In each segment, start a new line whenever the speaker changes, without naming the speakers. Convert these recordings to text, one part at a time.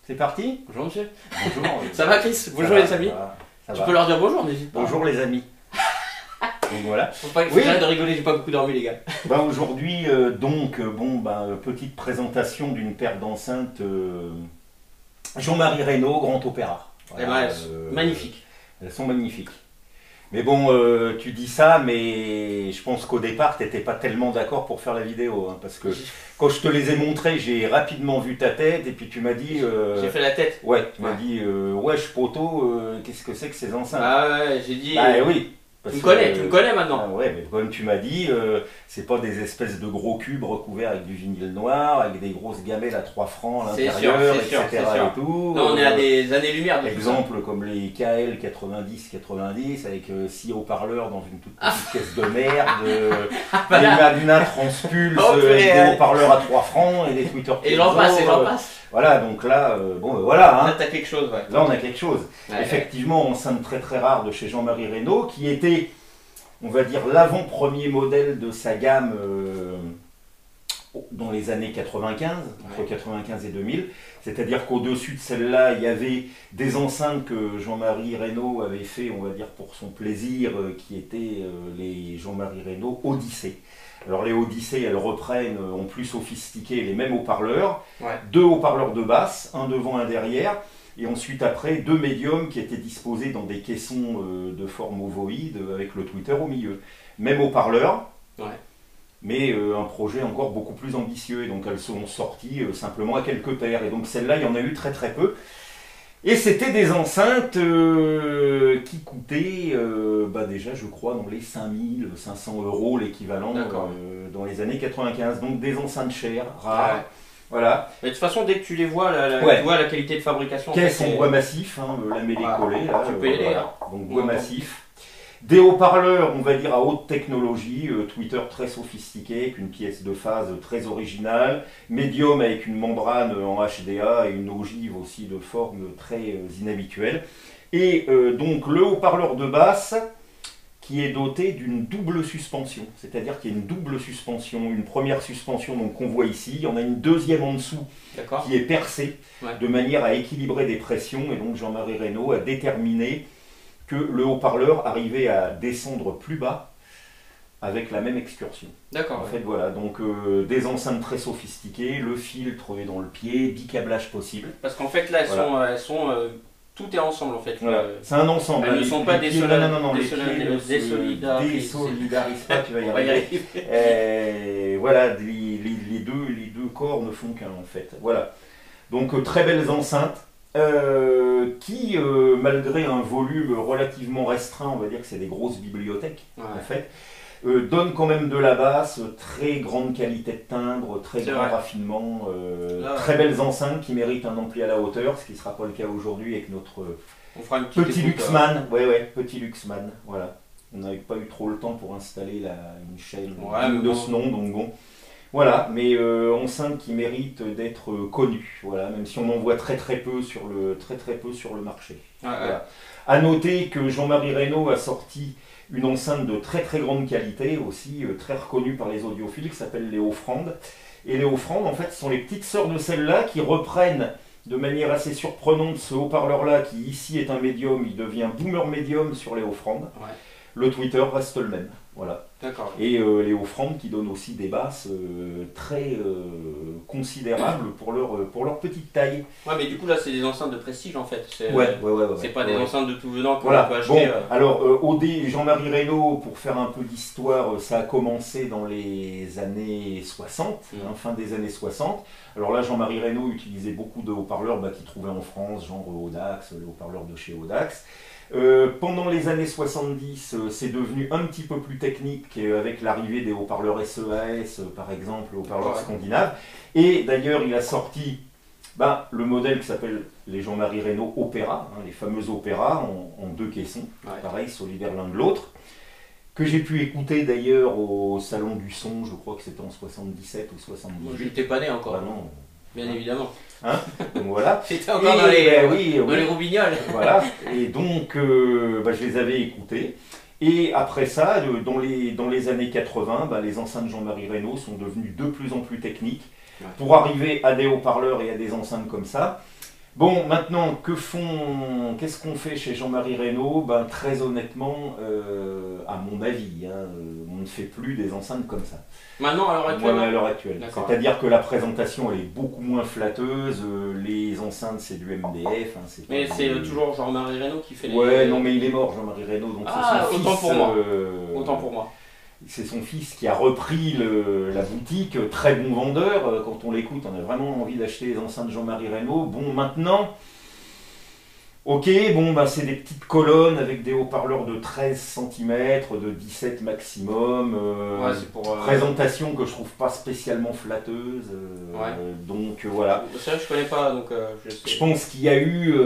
C'est parti?
Bonjour monsieur.
Bonjour.
Ça va Chris? Bonjour les amis. Tu peux leur dire bonjour, n'hésite pas.
Bonjour les amis. Donc voilà.
Faut pas de rigoler, j'ai pas beaucoup dormi les gars.
Aujourd'hui, petite présentation d'une paire d'enceintes Jean-Marie Reynaud, Grand Opéra. Voilà,
magnifique.
Elles sont magnifiques. Mais bon, tu dis ça, mais je pense qu'au départ, tu n'étais pas tellement d'accord pour faire la vidéo. Hein, parce que quand je te les ai montrées, j'ai rapidement vu ta tête et puis tu m'as dit...
J'ai fait la tête.
Ouais, tu m'as dit, wesh poto, qu'est-ce que c'est que ces enceintes?
Ah ouais, j'ai dit...
Ah oui.
Tu me connais maintenant.
Ah ouais, mais comme tu m'as dit, c'est pas des espèces de gros cubes recouverts avec du vinyle noir, avec des grosses gamelles à 3 francs à l'intérieur, etc.
Et tout. Non, on est à des années-lumière de
exemple comme les KL 90-90 avec 6 haut-parleurs dans une toute petite caisse de merde, des Magna Transpulse avec des haut-parleurs à 3 francs et des tweeters.
Et j'en passe, et j'en passe.
Voilà, donc là, voilà. Hein.
Là, t'as quelque chose, ouais.
Là, on a quelque chose.
Ouais,
effectivement, enceinte très très rare de chez Jean-Marie Reynaud, qui était, on va dire, l'avant-premier modèle de sa gamme dans les années 95, entre 95 et 2000. C'est-à-dire qu'au-dessus de celle-là, il y avait des enceintes que Jean-Marie Reynaud avait fait, on va dire, pour son plaisir, qui étaient les Jean-Marie Reynaud Odyssée. Alors les Odyssées, elles reprennent en plus sophistiqué les mêmes haut-parleurs, 2 haut-parleurs de basse, un devant, un derrière, et ensuite après 2 médiums qui étaient disposés dans des caissons de forme ovoïde avec le tweeter au milieu. Même haut-parleur, mais un projet encore beaucoup plus ambitieux, et donc elles sont sorties simplement à quelques paires, et donc celle-là, il y en a eu très très peu. Et c'était des enceintes qui coûtaient déjà, je crois, dans les 5500 € l'équivalent dans les années 95. Donc des enceintes chères, rares. Voilà.
Mais de toute façon, dès que tu les vois, tu vois la qualité de fabrication.
Caisse en bois massif, hein, lamellé collé. Là,
tu peux y aller.
Donc bois massif. Des haut-parleurs, on va dire à haute technologie, tweeter très sophistiqué, avec une pièce de phase très originale, médium avec une membrane en HDA et une ogive aussi de forme très inhabituelle. Et donc le haut-parleur de basse qui est doté d'une double suspension, c'est-à-dire qu'il y a une double suspension, une première suspension qu'on voit ici, il y en a une deuxième en dessous qui est percée de manière à équilibrer des pressions, et donc Jean-Marie Reynaud a déterminé que le haut-parleur arrivait à descendre plus bas avec la même excursion.
D'accord.
En fait, voilà, donc des enceintes très sophistiquées, le filtre est dans le pied, bicablage possible.
Parce qu'en fait, là, elles sont tout est ensemble, en fait.
Voilà. C'est un ensemble.
Elles ne sont pas
désolidarisent pas, tu vas y arriver. Voilà, les deux corps ne font qu'un, en fait. Voilà. Donc, très belles enceintes. Qui, malgré un volume relativement restreint, on va dire que c'est des grosses bibliothèques, en fait, donnent quand même de la basse, très grande qualité de timbre, très grand raffinement, très belles enceintes qui méritent un ampli à la hauteur, ce qui ne sera pas le cas aujourd'hui avec notre petit Luxman. Petit Luxman, voilà. On n'avait pas eu trop le temps pour installer une chaîne de ce nom, donc bon. Voilà, mais enceinte qui mérite d'être connue, voilà, même si on en voit très peu sur le marché. Voilà. À noter que Jean-Marie Reynaud a sorti une enceinte de très grande qualité, aussi très reconnue par les audiophiles, qui s'appelle les Offrandes. Et les Offrandes, en fait, sont les petites sœurs de celle-là qui reprennent de manière assez surprenante ce haut-parleur-là, qui ici est un médium, il devient boomer médium sur les Offrandes. Le tweeter reste le même. Voilà. Et les Offrandes qui donnent aussi des basses très considérables pour leur petite taille.
Ouais, mais du coup là c'est des enceintes de prestige en fait. C'est pas des enceintes de tout venant qu'on peut acheter.
Alors Jean-Marie Reynaud, pour faire un peu d'histoire, ça a commencé dans les années 60, fin des années 60. Alors là Jean-Marie Reynaud utilisait beaucoup de haut-parleurs qu'il trouvait en France, genre Audax, les haut-parleurs de chez Audax. Pendant les années 70, c'est devenu un petit peu plus technique avec l'arrivée des haut-parleurs SEAS, par exemple, haut-parleurs scandinaves. Et d'ailleurs, il a sorti le modèle qui s'appelle les Jean-Marie Reynaud Opéra, les fameux Opéra en 2 caissons, pareil, solidaires l'un de l'autre, que j'ai pu écouter d'ailleurs au Salon du Son, je crois que c'était en 77 ou 78.
Moi, je n'étais pas né encore.
Non.
Bien évidemment.
Hein, donc voilà.
C'était encore dans les roubignoles.
Voilà. Et donc, je les avais écoutés. Et après ça, dans les années 80, les enceintes Jean-Marie Reynaud sont devenues de plus en plus techniques pour arriver à des haut-parleurs et à des enceintes comme ça. Bon, maintenant, qu'est-ce qu'on fait chez Jean-Marie Reynaud? Ben, très honnêtement, à mon avis, hein, on ne fait plus des enceintes comme ça.
Maintenant, à l'heure actuelle?
Ouais, à l'heure actuelle. C'est-à-dire que la présentation, elle est beaucoup moins flatteuse. Les enceintes, c'est du MDF. Hein,
mais c'est toujours Jean-Marie Reynaud qui fait les...
Ouais, non, mais il est mort, Jean-Marie Reynaud. Donc c'est son
autant
fils,
pour moi. Autant pour moi.
C'est son fils qui a repris la boutique, très bon vendeur. Quand on l'écoute, on a vraiment envie d'acheter les enceintes de Jean-Marie Reynaud. Bon, maintenant, ok, bon, bah, c'est des petites colonnes avec des haut-parleurs de 13 cm, de 17 maximum.
C'est pour,
présentation que je trouve pas spécialement flatteuse. Donc voilà.
C'est vrai que je connais pas, donc
je pense qu'il y a eu,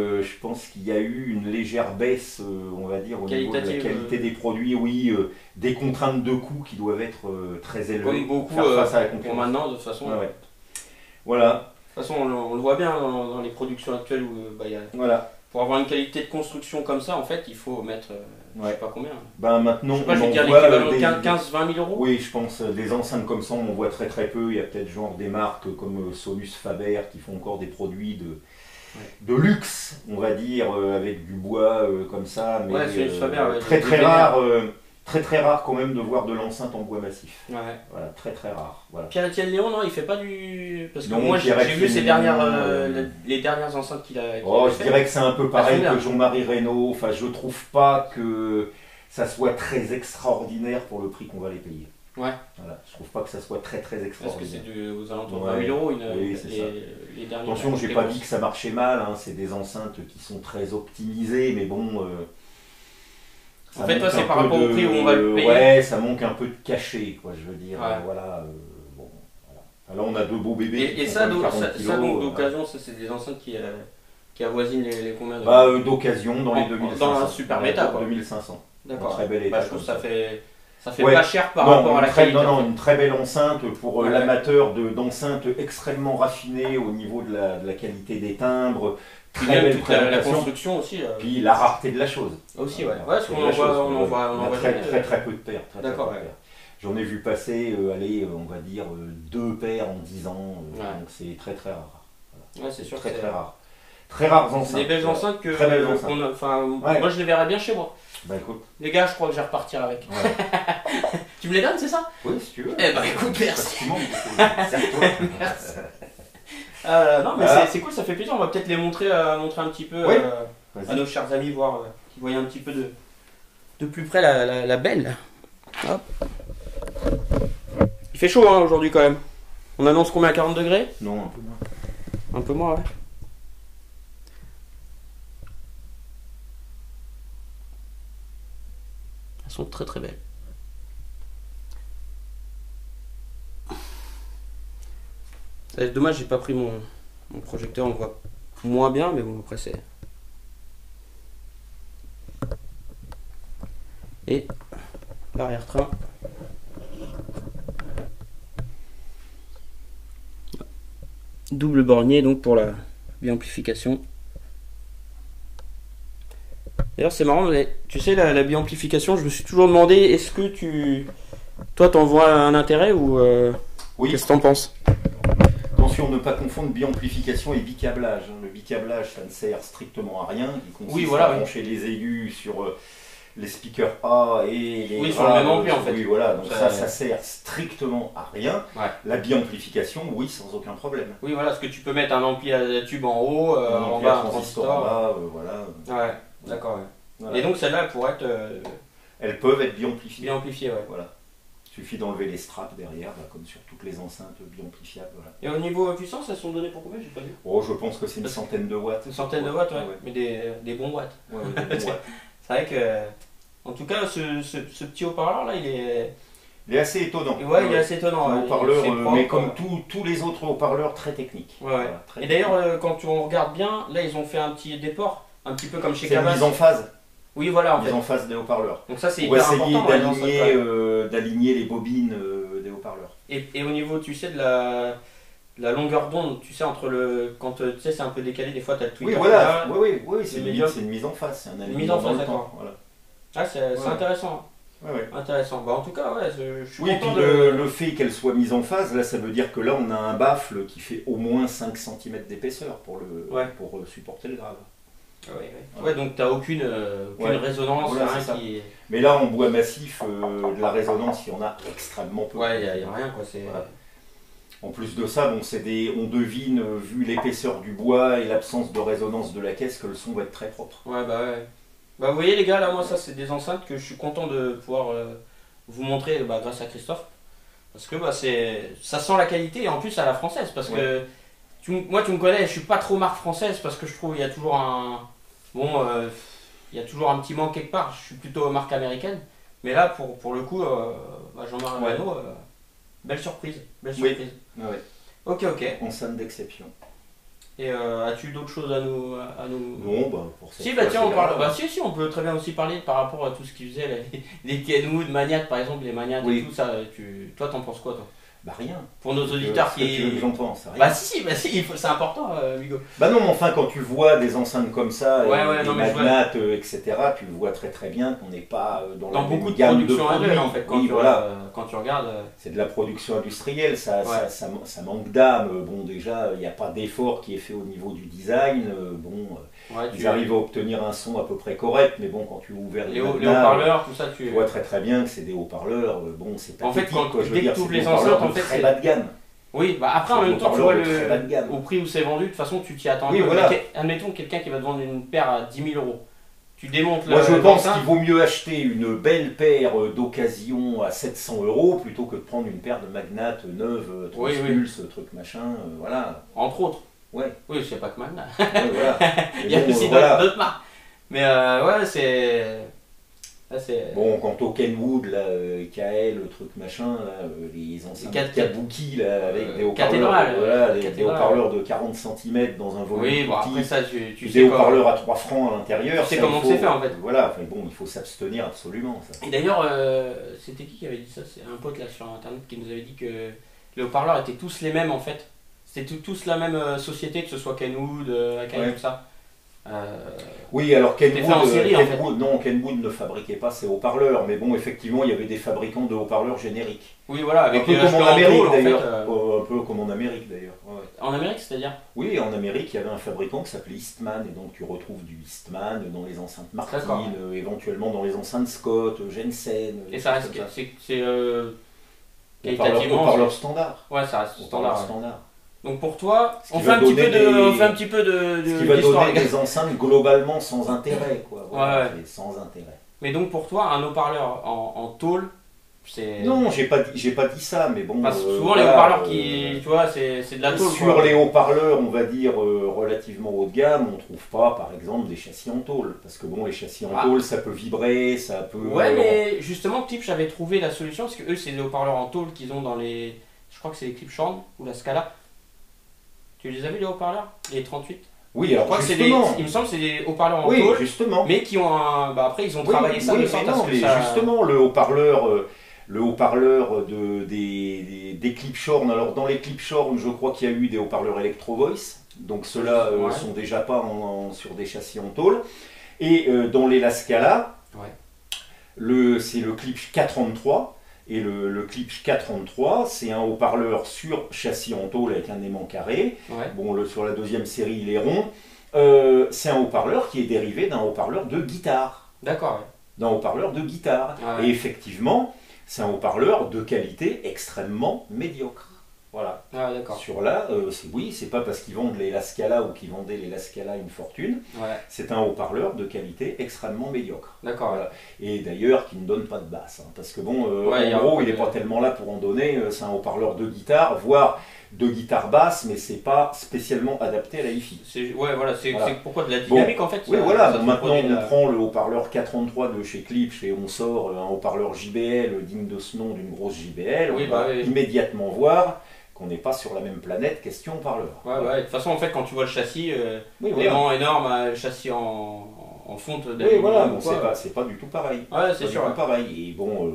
une légère baisse, on va dire, au niveau de la qualité des produits. Oui, des contraintes de coûts qui doivent être très élevées.
Comme beaucoup
face à la concurrence.
pour maintenant, de toute façon.
Voilà.
De toute façon, on le voit bien dans les productions actuelles où pour avoir une qualité de construction comme ça, en fait, il faut mettre, je sais pas combien.
Ben maintenant,
je vais dire l'équivalent de 15-20 000 euros.
Oui, je pense, des enceintes comme ça, on en voit très très peu. Il y a peut-être genre des marques comme Solus Faber qui font encore des produits de luxe, on va dire, avec du bois comme ça. Mais très très rare. Très très rare quand même de voir de l'enceinte en bois massif. Voilà, très très rare. Voilà.
Pierre-Étienne Léon, non, il fait pas du... Parce que moi j'ai vu les dernières enceintes qu'il a
je dirais que c'est un peu pareil que Jean-Marie Reynaud. Enfin, je trouve pas que ça soit très extraordinaire pour le prix qu'on va les payer.
Voilà,
je trouve pas que ça soit très très extraordinaire.
Parce que c'est aux alentours de 20 000 euros les dernières.
Attention, j'ai pas dit que ça marchait mal, hein. C'est des enceintes qui sont très optimisées, mais bon...
en fait, toi, c'est par rapport au prix où on va le payer.
Ouais, ça manque un peu de cachet, quoi, je veux dire. Voilà. Là, on a deux beaux bébés.
Et ça, donc, d'occasion, c'est des enceintes qui avoisinent les combien
d'occasion, dans les 2500.
Dans un super méta, quoi.
2500.
D'accord.
Très bel état.
Je trouve que ça fait pas cher par rapport à la qualité.
Non, une très belle enceinte pour l'amateur d'enceintes extrêmement raffinées au niveau de la qualité des timbres.
Très belle la construction aussi.
Puis la rareté de la chose.
Aussi, parce qu'on en voit
très peu de paires.
D'accord.
J'en ai vu passer, on va dire 2 paires en 10 ans. Donc c'est très très rare.
Ouais, c'est sûr.
Très très rare. Très rares enceintes.
Des belles enceintes que.
Très belles enceintes.
Moi je les verrais bien chez moi.
Bah écoute.
Les gars, je crois que je vais repartir avec. Tu me les donnes, c'est ça?
Oui, si tu veux.
Eh ben écoute, merci.
Merci.
Non mais c'est cool, ça fait plaisir, on va peut-être les montrer un petit peu à nos chers amis, voir qu'ils voient un petit peu de plus près la belle. Hop. Il fait chaud aujourd'hui quand même. On annonce combien, à 40 degrés?
Non, un peu moins.
Un peu moins, ouais. Elles sont très très belles. C'est dommage, j'ai pas pris mon projecteur, on voit moins bien, mais bon, après c'est... Et l'arrière-train. Double bornier donc pour la biamplification. D'ailleurs c'est marrant, mais tu sais la biamplification, je me suis toujours demandé, est-ce que toi t'en vois un intérêt ou
oui.
Qu'est-ce que t'en penses?
Attention, ne pas confondre biamplification et bicablage. Le bicablage, ça ne sert strictement à rien. Il consiste à brancher les aigus sur les speakers A et les
sur le même ampli en fait.
Oui, voilà, donc ça sert strictement à rien. La biamplification, oui, sans aucun problème.
Oui, voilà, parce que tu peux mettre un ampli à tube en haut, en bas un transistor.
En bas, voilà.
Ouais, d'accord. Ouais. Voilà. Et donc celles-là, elles pourraient être...
Elles peuvent être biamplifiées.
Biamplifiées, ouais.
Voilà. Il suffit d'enlever les straps derrière, comme sur toutes les enceintes biamplifiables. Voilà.
Et au niveau puissance, elles sont données pour combien? J'ai pas vu.
Oh, je pense que c'est une centaine de watts.
Une centaine de watts, ouais. Mais des bons watts.
Ouais, des bons watts.
C'est vrai que... En tout cas, ce petit haut-parleur là, il est
assez étonnant.
Ouais, il est assez étonnant.
Un haut-parleur, mais comme tous les autres haut-parleurs, très techniques.
Ouais. Voilà, et d'ailleurs, quand on regarde bien, là, ils ont fait un petit déport, un petit peu comme chez Cabas.
C'est mise en phase.
Oui, voilà.
Mise en phase des haut-parleurs.
Donc ça, c'est hyper important.
Pour essayer d'aligner les bobines des haut-parleurs.
Et au niveau, tu sais, de la longueur d'onde, tu sais, entre le... Quand tu sais, c'est un peu décalé, des fois, tu as le tweeter.
Oui, voilà. Oui, c'est une mise en phase. C'est
une mise en phase, d'accord. Voilà. Ah, c'est intéressant. Intéressant. Bah, en tout cas, ouais, je suis content
le fait qu'elle soit mise en phase, là, ça veut dire que là, on a un baffle qui fait au moins 5 cm d'épaisseur pour supporter le grave.
Ouais, donc tu n'as aucune résonance.
Voilà, mais là, en bois massif, de la résonance, il y en a extrêmement peu.
Ouais, il n'y a rien, quoi.
En plus de ça, on devine, vu l'épaisseur du bois et l'absence de résonance de la caisse, que le son va être très propre.
Ouais. Bah, vous voyez les gars, là, moi, ça, c'est des enceintes que je suis content de pouvoir vous montrer grâce à Christophe. Parce que ça sent la qualité, et en plus à la française. Parce que moi, tu me connais, je suis pas trop marque française, parce que je trouve qu'il y a toujours il y a toujours un petit manque quelque part. Je suis plutôt marque américaine. Mais là, pour le coup, Jean-Marc Lano, belle surprise. Ok.
Enceinte d'exception.
Et as-tu d'autres choses à nous...
Non, pour cette
tiens, on parle... si, on peut très bien aussi parler par rapport à tout ce qu'ils faisaient, les Kenwood, Magnat par exemple, les Magnat et tout ça. Toi, t'en penses quoi, toi?
Rien.
Pour nos auditeurs
qui... Tu veux que j'en pense, rien.
Si, c'est important, Hugo.
Non, mais enfin, quand tu vois des enceintes comme ça, des Magnat, etc., tu le vois très très bien qu'on n'est pas dans la
beaucoup
de gamme de produits.
En fait, quand tu regardes...
C'est de la production industrielle, ça manque d'âme. Bon, déjà, il n'y a pas d'effort qui est fait au niveau du design. Ils arrivent à obtenir un son à peu près correct, mais bon, quand tu ouvres les
haut-parleurs, tout ça,
tu vois très très bien que c'est des haut-parleurs. C'est pas
en fait, dès que tu ouvres les enceintes, en fait,
très bas de gamme.
Oui, après en même temps, tu vois au prix où c'est vendu, de toute façon, tu t'y attends. Admettons quelqu'un qui va te vendre une paire à 10 000 €. Tu démontes
Moi, je pense qu'il vaut mieux acheter une belle paire d'occasion à 700 € plutôt que de prendre une paire de Magnat neuve, Transpulse, truc machin, voilà.
Entre autres.
Oui,
c'est pas que Magnat.
Il
y a aussi d'autres marques. Mais
bon, quant au Kenwood, là, KL, le truc machin, là, les anciens Kabuki, là, avec des haut-parleurs des haut-parleurs de 40 cm dans un volume
petit, après ça, tu
des haut-parleurs à 3 francs à l'intérieur.
Tu sais comment c'est fait en fait.
Voilà, il faut s'abstenir absolument. Ça.
Et d'ailleurs, c'était qui avait dit ça? C'est un pote là sur internet qui nous avait dit que les haut-parleurs étaient tous les mêmes en fait. C'était tous la même société, que ce soit Kenwood, Akai, tout ça.
Oui, alors
Kenwood
ne fabriquait pas ses haut-parleurs, mais bon, effectivement, il y avait des fabricants de haut-parleurs génériques.
Oui, voilà, avec
un peu comme en Amérique d'ailleurs. Un peu comme en Amérique d'ailleurs.
En Amérique, c'est-à-dire?
Oui, en Amérique, il y avait un fabricant qui s'appelait Eastman, et donc tu retrouves du Eastman dans les enceintes Martin, éventuellement dans les enceintes Scott, Jensen.
Et ça reste, c'est
haut-parleur standard.
Ouais, ça reste standard. Donc pour toi,
on fait un petit peu de ce qui va donner des enceintes globalement sans intérêt, quoi. Voilà, sans intérêt.
Mais donc pour toi, un haut-parleur en tôle, c'est...
Non, j'ai pas dit ça, mais bon...
souvent les haut-parleurs tu vois, c'est de la tôle.
Sur les haut-parleurs, on va dire, relativement haut de gamme, on trouve pas, par exemple, des châssis en tôle. Parce que bon, les châssis en tôle, ça peut vibrer, ça peut...
Ouais, mais justement, Klipsch avait trouvé la solution, parce que eux, c'est des haut-parleurs en tôle qu'ils ont dans les... Je crois que c'est les Klipsch Horn ou la Scala. Tu les as vus les haut-parleurs? Les 38?
Oui, alors justement.
Il me semble que c'est des haut-parleurs en tôle,
justement.
Mais qui ont un... après, ils ont travaillé ça de sorte à ce que ça...
Justement, le haut-parleur des Klipsch Horn. Alors, dans les Klipsch Horn, je crois qu'il y a eu des haut-parleurs Electro Voice. Donc, ceux-là sont déjà pas sur des châssis en tôle. Et dans les La Scala, c'est le Klipsch K33. Et le Klipsch K33, c'est un haut-parleur sur châssis en tôle avec un aimant carré. Bon, sur la deuxième série, il est rond. C'est un haut-parleur qui est dérivé d'un haut-parleur de guitare.
D'accord.
D'un haut-parleur de guitare. Et effectivement, c'est un haut-parleur de qualité extrêmement médiocre. Voilà. Sur là, c'est pas parce qu'ils vendent les La Scala ou qu'ils vendaient les La Scala une fortune. C'est un haut-parleur de qualité extrêmement médiocre.
D'accord.
Voilà. Et d'ailleurs, qui ne donne pas de basse. Parce que bon, en gros, il n'est pas tellement là pour en donner. C'est un haut-parleur de guitare, voire de guitare basse, mais c'est pas spécialement adapté à la hi-fi.
C'est pourquoi de la dynamique en fait.
Oui, voilà. Maintenant, on prend le haut-parleur K33 de chez Klipsch et on sort un haut-parleur JBL digne de ce nom d'une grosse JBL. On va immédiatement voir qu'on n'est pas sur la même planète, question parleur.
De toute façon, en fait, quand tu vois le châssis, l'aimant énorme, le châssis en fonte
d'aluminium. Oui, voilà, c'est pas du tout pareil.
C'est sûr.
Pareil. Et bon,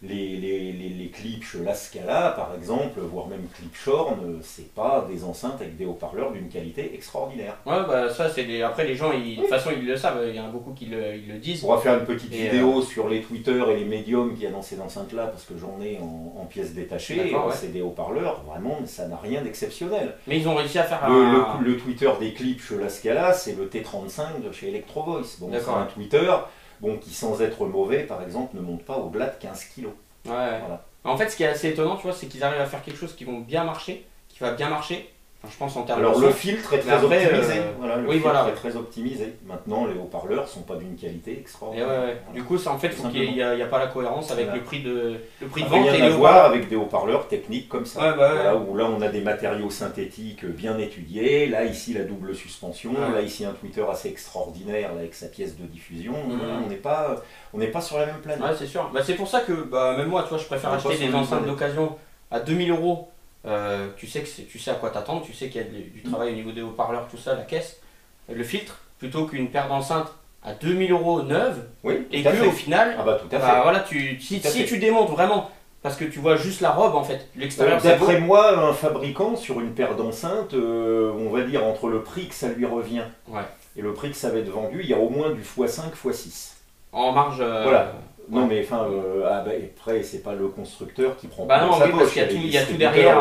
les Klipsch, la Scala par exemple, voire même Klipschorn, c'est pas des enceintes avec des haut-parleurs d'une qualité extraordinaire.
Ouais, bah ça, après les gens, de toute façon, ils le savent, il y en a beaucoup qui le disent.
On va faire une petite vidéo sur les Twitter et les médiums qui annoncent ces enceintes-là, parce que j'en ai en pièces détachées.
Ouais.
C'est des haut-parleurs, vraiment, ça n'a rien d'exceptionnel.
Mais ils ont réussi à faire
le Twitter des Klipsch, la Scala, c'est le T35 de chez Electro Voice. Donc c'est un Twitter qui, sans être mauvais, par exemple, ne monte pas au-delà de 15 kg.
Ouais. Voilà. En fait, ce qui est assez étonnant, tu vois, c'est qu'ils arrivent à faire quelque chose qui va bien marcher. Enfin, je pense en termes
Alors
de
le filtre est très optimisé.
Le filtre
est très optimisé. Maintenant, les haut-parleurs sont pas d'une qualité extraordinaire.
Voilà. Du coup, ça, en fait, il n'y a pas la cohérence avec le prix de vente.
Rien à voir avec des haut-parleurs techniques comme ça.
Voilà,
où là, on a des matériaux synthétiques bien étudiés. Là, ici, la double suspension. Là, ici, un tweeter assez extraordinaire là, avec sa pièce de diffusion. On n'est pas sur la même planète.
Ouais, c'est sûr. Bah, c'est pour ça que même moi, tu vois, je préfère acheter des enceintes d'occasion à 2000 €. Tu sais à quoi t'attendre, tu sais qu'il y a du travail au niveau des haut-parleurs, tout ça, la caisse, le filtre, plutôt qu'une paire d'enceintes à 2000 € neuve, et que au final, voilà, si tu démontes vraiment, parce que tu vois juste la robe en fait, l'extérieur.
D'après moi, un fabricant sur une paire d'enceintes, on va dire entre le prix que ça lui revient et le prix que ça va être vendu, il y a au moins du x5, x6.
En marge.
Voilà. Non mais enfin, après c'est pas le constructeur qui prend
non,
sa poche,
parce qu'il y a tout derrière,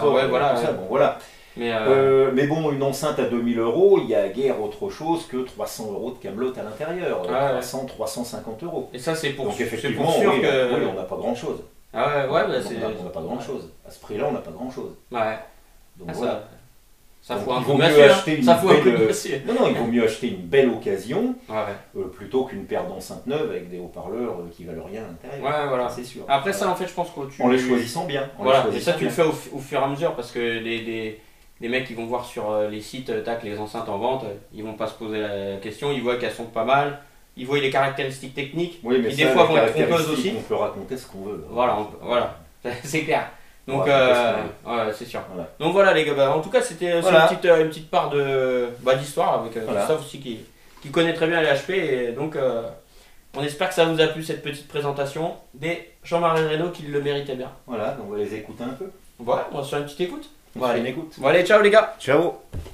mais bon, une enceinte à 2000 €, il y a guère autre chose que 300 € de camelote à l'intérieur, 350 €.
Et ça c'est pour
sûr que on n'a pas grand chose.
On n'a
pas grand chose. À ce prix-là, on n'a pas grand chose.
Donc voilà. Ça fout un
coup
Non, il
vaut mieux acheter une belle occasion plutôt qu'une paire d'enceintes neuves avec des haut-parleurs qui valent rien à l'intérieur.
Voilà.
C'est sûr.
Après ça, en fait, je pense que
en les choisissant bien.
Et ça, tu le fais au fur et à mesure parce que les mecs qui vont voir sur les sites, les enceintes en vente, ils vont pas se poser la question, ils voient qu'elles sont pas mal, ils voient les caractéristiques techniques, qui des fois vont être trompeuses aussi.
On peut raconter ce qu'on veut.
Voilà. C'est clair. Donc, c'est sûr. Voilà. Donc voilà les gars, en tout cas c'était une petite part d'histoire avec Christophe aussi qui connaît très bien les HP. Et donc on espère que ça vous a plu cette petite présentation des Jean-Marie Reynaud qui le méritait bien.
Voilà, donc on va les écouter un peu.
Voilà, on va se faire une petite écoute.
Voilà, une écoute.
Bon allez, ciao les gars.
Ciao.